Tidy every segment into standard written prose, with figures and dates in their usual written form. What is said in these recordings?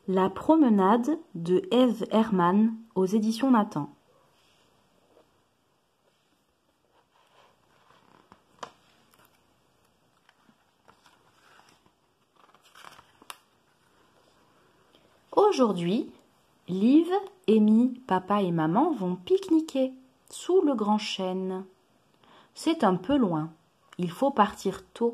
La promenade de Ève Herrmann aux éditions Nathan. Aujourd'hui, Liv, Amy, papa et maman vont pique-niquer sous le grand chêne. C'est un peu loin, il faut partir tôt.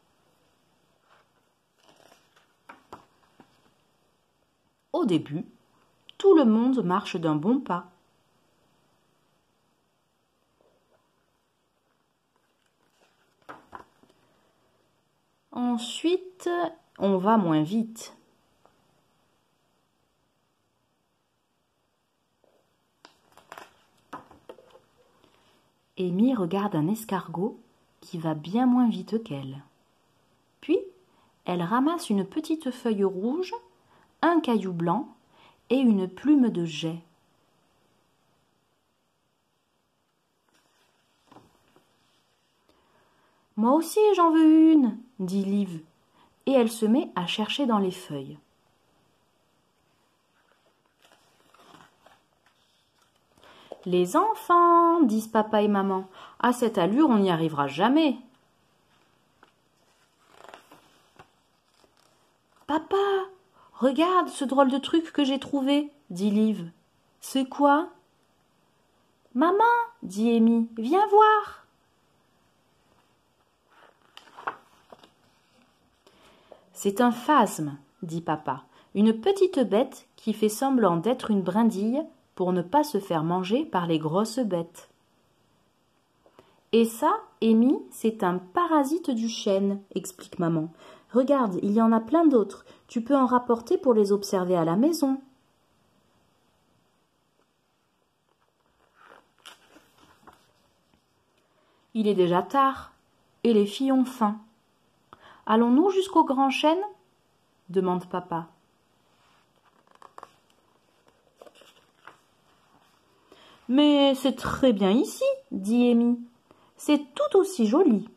Au début, tout le monde marche d'un bon pas. Ensuite, on va moins vite. Amy regarde un escargot qui va bien moins vite qu'elle. Puis, elle ramasse une petite feuille rouge, un caillou blanc et une plume de jais. « Moi aussi j'en veux une, » dit Liv, et elle se met à chercher dans les feuilles. « Les enfants, disent papa et maman, à cette allure on n'y arrivera jamais. »« Papa, regarde ce drôle de truc que j'ai trouvé, » dit Liv. « C'est quoi ?»« Maman, dit Amy, viens voir. » C'est un phasme, dit papa, une petite bête qui fait semblant d'être une brindille pour ne pas se faire manger par les grosses bêtes. Et ça, Amy, c'est un parasite du chêne, explique maman. Regarde, il y en a plein d'autres. Tu peux en rapporter pour les observer à la maison. Il est déjà tard et les filles ont faim. Allons-nous jusqu'au grand chêne ? Demande papa. Mais c'est très bien ici, dit Amy. C'est tout aussi joli.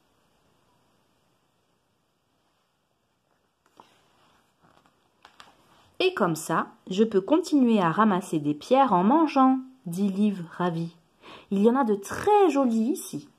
Et comme ça, je peux continuer à ramasser des pierres en mangeant, dit Liv ravie. Il y en a de très jolies ici.